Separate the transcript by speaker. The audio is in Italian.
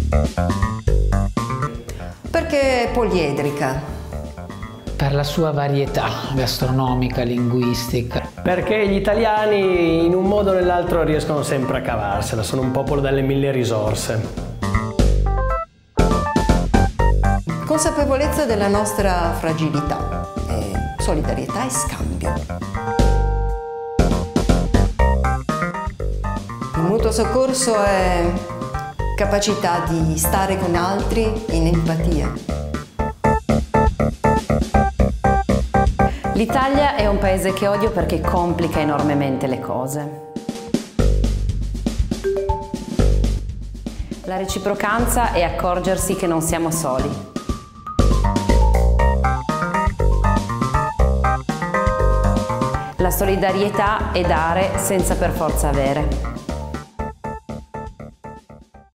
Speaker 1: Perché è poliedrica.
Speaker 2: Per la sua varietà gastronomica, linguistica.
Speaker 3: Perché gli italiani in un modo o nell'altro riescono sempre a cavarsela, sono un popolo dalle mille risorse.
Speaker 1: Consapevolezza della nostra fragilità, solidarietà e scambio. Il mutuo soccorso è capacità di stare con altri in empatia.
Speaker 4: L'Italia è un paese che odio perché complica enormemente le cose. La reciprocanza è accorgersi che non siamo soli. La solidarietà è dare senza per forza avere.